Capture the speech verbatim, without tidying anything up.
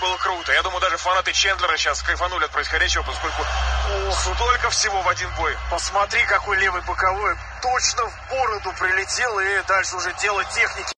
было круто. Я думаю, даже фанаты Чендлера сейчас кайфанули от происходящего, поскольку ох, столько всего в один бой. Посмотри, какой левый боковой точно в бороду прилетел, и дальше уже дело техники.